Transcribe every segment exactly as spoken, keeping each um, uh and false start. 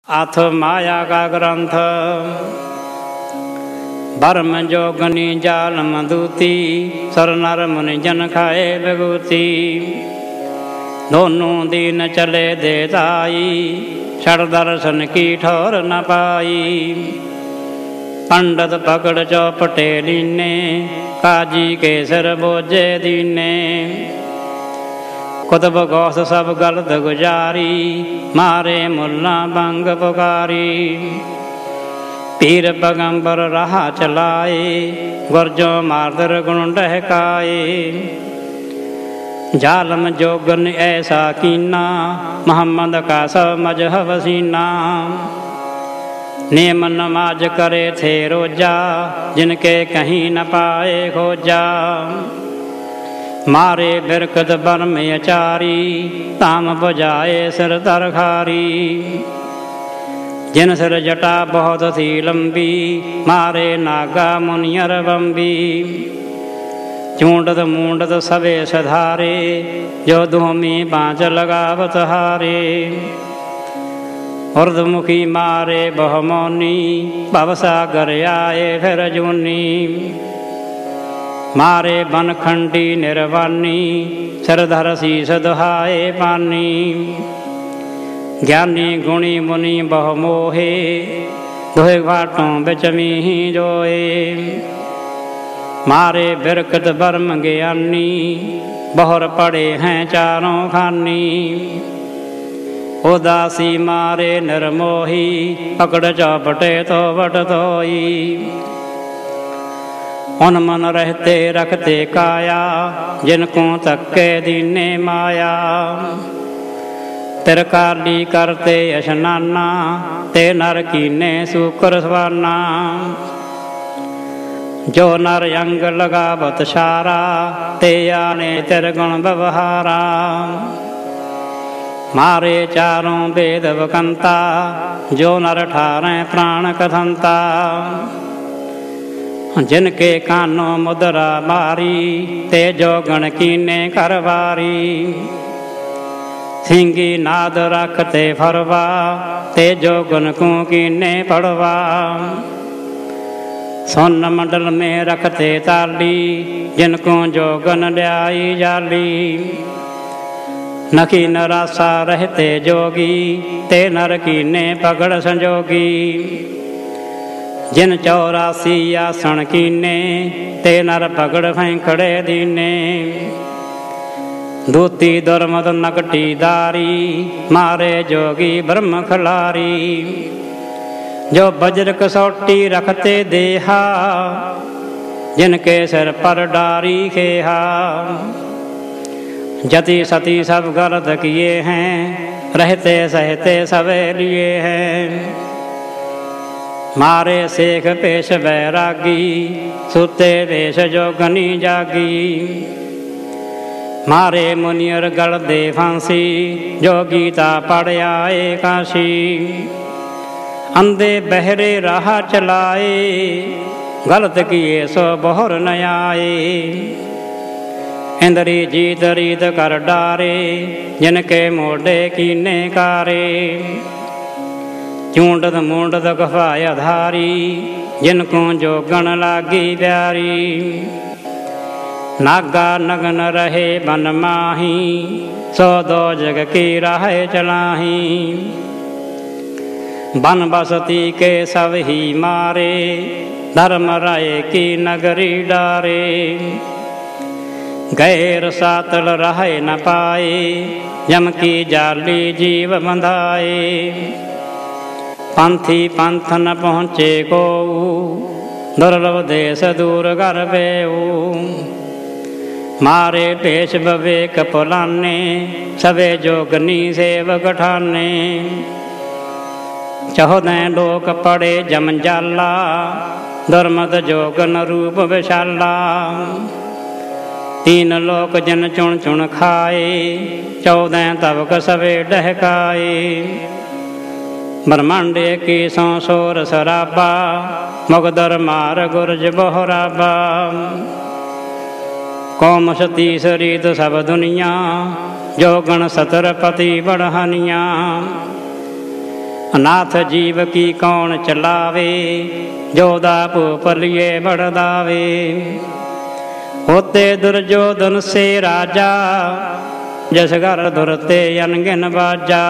अथ माया का ग्रंथ। ब्रह्म जोगनी जाल मधुती, सर नर मुनि जन खाए विभूति। दोनों दीन चले देताई, षड दर्शन की ठोर न पाई। पंडित पकड़ चौपटे लीने, काजी के सिर बोझे दीने। कुतुब गौस सब गलत गुजारी, मारे मुल्ला बंग पुकारी। पीर पैगंबर राह चलाए, गुरजो मारदर गुण डहकाए। जालम जोगन ऐसा कीना, मोहम्मद का सब मजहब सीना। नेम नमाज करे थे रोजा, जिनके कहीं न पाए खोजा। मारे बिरकत बर्म अचारी, ताम बजाए सिर तरखारी। जिन सिर जटा बहुत थी लंबी, मारे नागा मुनियर बम्बी। चूंडत मूंडत सबे सधारे, जो धूमी बाँच लगावत हारे। उर्दमुखी मारे बहुमौनी, भवसागर आए फिर जूनी। मारे बनखंडी निर्वाणी, सरधर शीस दुहाए पानी। ज्ञानी गुणी मुनि बहुमोहे, दुहे घाटों बिच मीही जोए। मारे बिरकत बर्म ज्ञानी, बहुर पड़े हैं चारों खानी। उदासी मारे निर्मोही, पकड़ चौपटे तो बट धोई। उन मन रहते रखते काया, जिनको तक्के दीने माया। तिरकाली करते यशनाना, ते नर कीने सूकर स्वाना। जो नर अंग लगावत सारा, ते आने तिरगुण व्यवहारा। मारे चारों वेद वकंता, जो नर ठारे प्राण कथंता। जिनके कानों मुद्रा मारी, ते जोगण कीने करवारी। सिंगी नाद रखते फरवा, ते जोगन को कीने पड़वा। सोन मंडल में रखते ताली, जिनको जोगन ल्याई जाली। नखी नरासा रहते जोगी, ते नर कीने पगड़ संजोगी। जिन चौरासी आसन कीने, ते नर पगड़ फैंखड़े दीने। दूती दुर्मद नकटी दारी, मारे जोगी ब्रह्म खिलारी। जो वज्र कसौटी रखते देहा, जिनके सिर पर डारी खेहा। जति सती सब गलत किए हैं, रहते सहते सबे लिए हैं। मारे शेख पेश बैरागी, सुते वेश जोगनी जागी। मारे मुनियर गल दे फांसी, जो गीता पढ़ आए काशी। अंधे बहरे राह चलाए, गलत किए सो बहुर न आए। इंद्री जीत रीत कर डारे, जिनके मोढ़े कीने कारे। चूंडत मूंडत गफाय धारी, जिनको जोगण लागी प्यारी। नागा नगन रहे बन माही, सो दो जग की राह चलाही। बन बसती के सब ही मारे, धर्म राय की नगरी डारे। गैर सातल रह न पाए, यम की जाली जीव बंधाए। पंथी पंथ न पहुँचे को, दुर्लभ देश दूर कर बेऊ। मारे पेश विवेक पुलाने, सबे जोगनी सेवक ठाने। चौदह लोक पड़े जम जाला, दुर्मद जोगन रूप विशाला। तीन लोक जन चुन चुन खाए, चौदह तबक सबे डहकाए। ब्रह्मांडे की सौ सोर सराबा, मुगदर मार गुरज बोहराबा। कौम सती सरीत सब दुनिया, जोगण सतर पति बढ़हनिया। अनाथ जीव की कौन चलावे, जो दापु पलिए बढ़ावे। होते दुर्योधन से राजा, जस घर धुरते अनगिन बाजा।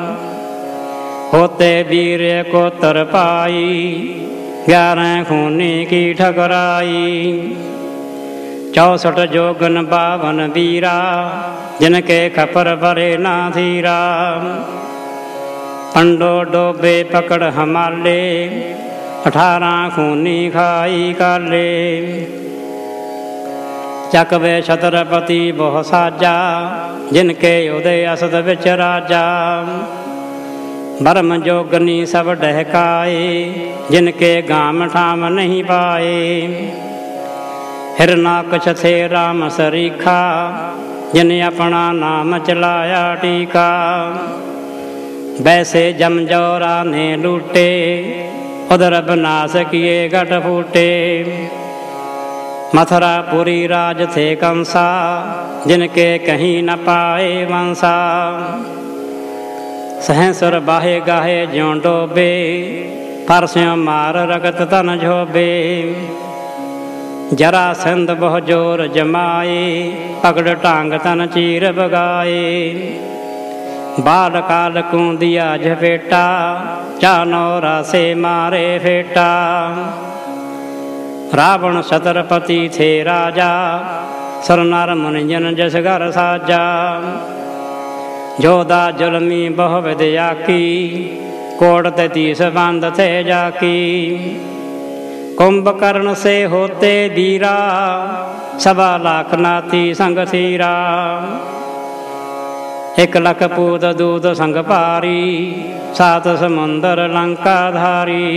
होते वीर को तर पाई, ग्यारह खूनी की ठकराई। चौसठ जोगन बावन वीरा, जिनके खपर भरे ना धीरा। पंडो डोबे पकड़ हमाले, अठारह खूनी खाई काले। चकवे छत्रपति बहु साजा, जिनके उदय असद विच राजा। बरम जोगनी सब डहकाए, जिनके गाम ठाम नहीं पाए। हिरनाकश थे राम सरीखा, जिन अपना नाम चलाया टीका। वैसे जमजौरा ने लूटे, उधर बनास किए गट फूटे। मथुरापुरी राज थे कंसा, जिनके कहीं न पाए वंसा। सहसर बाहे गाहे ज्यों डोबे, परस्यों मार रगत तन झोबे। जरासंध बहु जोर जमाए, पकड़ टांग तन चीर बगाए। बाल काल को दिया झपेटा, चानौरा से मारे फेटा। रावण छत्रपति थे राजा, सरनार मुनिजन जस घर साजा। जोधा जुलमी बहु विद्या की, कोट तैतीस बंद थे जाकी। कुंभकर्ण से होते वीरा, सवा लाख नाती संग थीरा। एक लख पूत दूत संग पारी, सात समुंदर लंका धारी।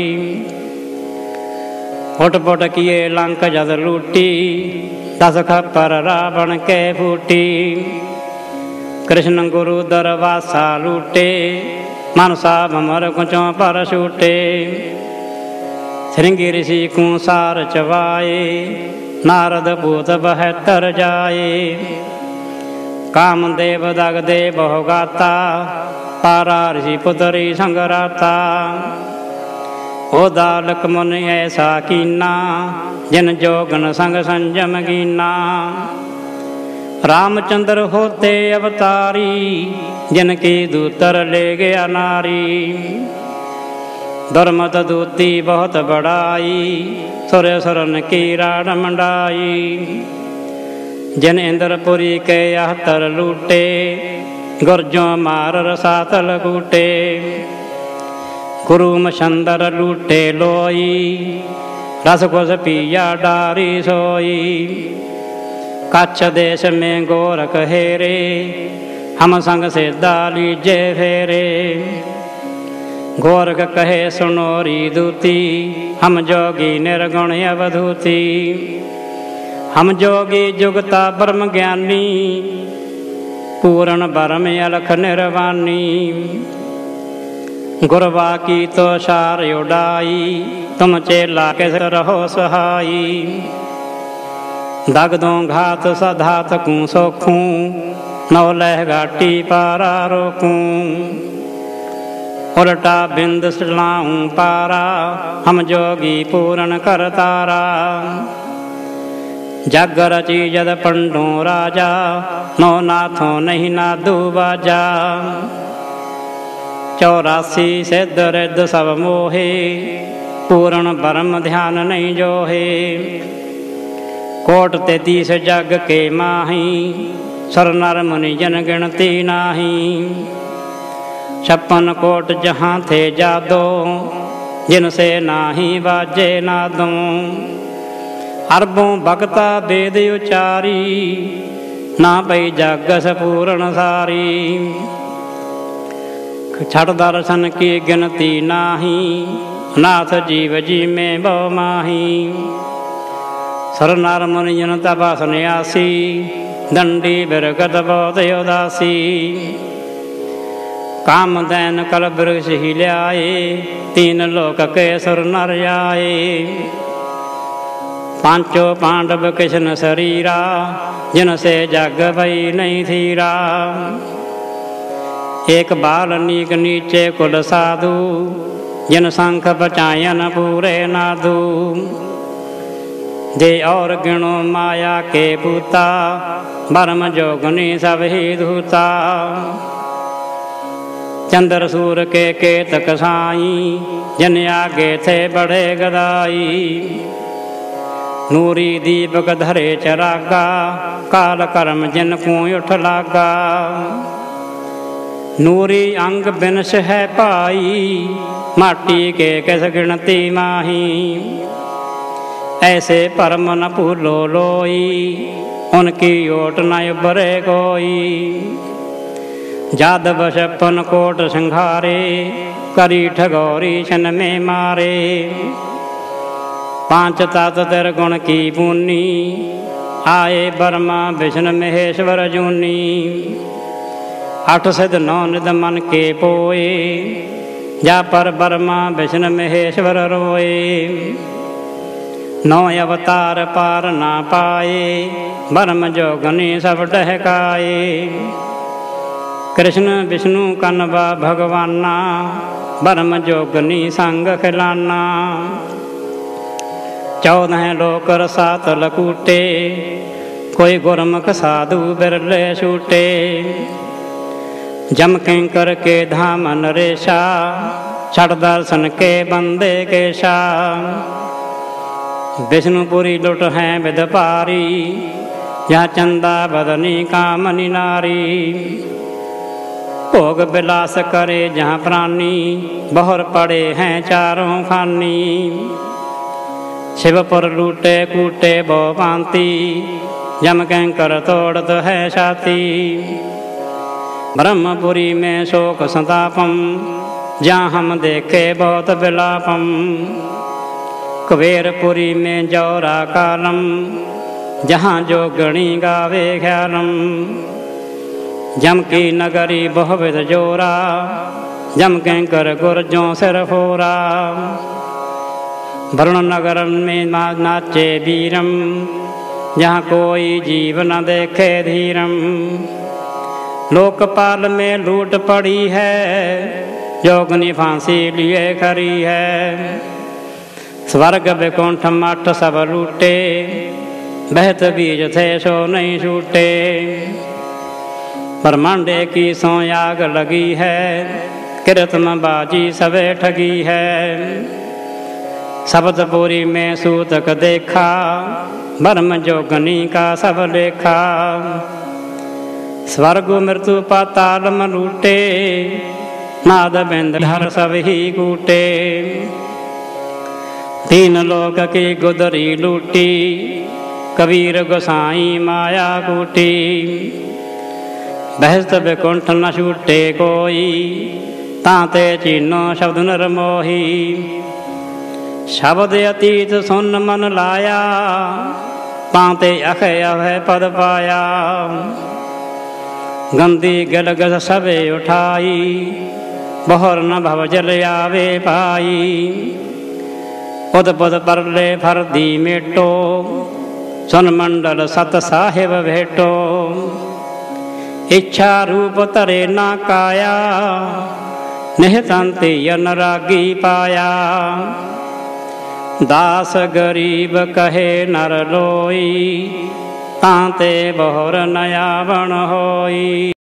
फुट फुट किए लंक जद लूटी, दस खप्पर रावण के फूटी। कृष्ण गुरु दरवासा लूटे, मनसा भमर कुचों पर छूटे। श्रृंगी ऋषि को सार चवाए, नारद भूत बहत्तर जाए। कामदेव दगदे बहु गाता, पारा ऋषि पुतरी संगराता। ओ दालक मुनि ऐसा कीना, जिन जोगन संग संजम कीना। रामचंद्र होते अवतारी, जिनकी दूतर ले गया नारी। धर्मत दूती बहुत बड़ाई, सुर सुरन की राड मंडाई। जिन इंद्रपुरी के अहतर लूटे, गुर्जों मार रसातल कूटे। गुरु मछंदर लूटे लोई, रस घुस पिया डारी सोई। कच्छ देश में गोरख हेरे, हम संग से लीजे फेरे। गोरख कहे सुनोरी दूती, हम जोगी निर्गुण अवधूती। हम जोगी जुगता ब्रह्म ज्ञानी, पूर्ण ब्रह्म अलख निर्वाणी। गुरवा की तो सार उड़ाई, तुम चेला के रहो सहाई। दगदों घात सधात कूं सोखूं, नौ लह घाटी पारा रोकूं। उल्टा बिंद सलाऊं पारा, हम जोगी पूर्ण कर तारा। जग रची जद पंडों राजा, नौ नाथों नहीं नादू बाजा। चौरासी सिद्ध रिद्ध सब मोहे, पूर्ण ब्रह्म ध्यान नहीं जोहे। कोट तैतीस जग के माही, सर नर मुनि जन गिनती नाही। छप्पन कोट जहाँ थे जादो, जिनसे नाही बाजे नादों। अरबों भगता वेद उचारी, ना पई जग पूर्ण सारी। छठ दर्शन की गिनती नाही, नाथ जीव जी में बहु माही। सर नर मुनि जन तपा सन्यासी, दंडी बिरगत बहुत उदासी। कामदैन कल वृक्ष ही ल्याए, तीन लोक के सुर नर आए। पांचों पांडव कृष्ण शरीरा, जिनसे जग भई नहीं थीरा। एक बाल नीक नीचे कुल साधु, जिन शंख बचायन पूरे नादू। जे और गिणो माया के पूता, बरम जोगनी सब ही धूता। चंद्र सूर के केतक साई, जिन आगे थे बड़े गदाई। नूरी दीपक धरे चरागा, काल कर्म जिन को उठ लागा। नूरी अंग बिनस है पाई, माटी के किस गिनती माही। ऐसे परम न भूलो लोई, उनकी ओट न उबरे कोई। जादव छप्पन कोट संघारे, करी ठगौरी छन में मारे। पांच तात गुण की पूनी, आए ब्रह्मा विष्णु महेश्वर जूनी। अठ सिद्ध नौ निध मन के पोए, जा पर ब्रह्मा विष्णु महेश्वर रोए। नौ अवतार पार ना पाए, ब्रह्म जोगनी सब डहकाए। कृष्ण विष्णु कन्वा भगवाना, ब्रह्म जोगनी संग खिलाना। चौदह लोक सात लकूटे, कोई गुरमुख साधु बिरले छूटे। जम किंकर के धाम नरेशा, छठ दर्शन के बंदे केशा। विष्णुपुरी लुट है विदपारी, यह चंदा बदनी कामनी नारी। भोग विलास करे जहाँ प्राणी, बहुर पड़े हैं चारों खानी। शिवपुर लूटे कूटे बो पांति, जम कैंकर तोड़त है छाती। ब्रह्मपुरी में शोक संतापम, जहाँ हम देखे बहुत विलापम। कुबेरपुरी में जौरा कालम, जहाँ जो गणी गावे ख्यालम। जम की नगरी बहुविध जोरा, जम कैंकर गुरजों सिर फोरा। वरुण नगर में नाचे वीरम, जहाँ कोई जीव न देखे धीरम। लोकपाल में लूट पड़ी है, जोगनी फांसी लिए खरी है। स्वर्ग बैकुंठ मठ सब लूटे, बहत बीज थे सो नहीं छूटे। ब्रह्मांडे की सो आग लगी है, कीर्तन बाजी सबे ठगी है। शब्दपुरी में सूतक देखा, ब्रह्म जोगनी का सब लेखा। स्वर्ग मृत्यु पाताल में लूटे, नाद बिंदधर सब ही कूटे। तीन लोक की गुदरी लूटी, कबीर गोसाई माया कूटी। बहस्त बैकुंठ न छूटे कोई, ताते चीनो शब्द नरमोही। शब्द अतीत सुन मन लाया, ताते अख अभय पद पाया। गंदी गलगल सबे उठाई, बहुर न भव जल आवे पाई। उद पुद परले फरदी मेटो, सुन मंडल सत साहिब भेटो। इच्छा रूप तरे ना काया, निहतंति अनुरागी पाया। दास गरीब कहे नर लोई, तांते बहुर नया बण होई।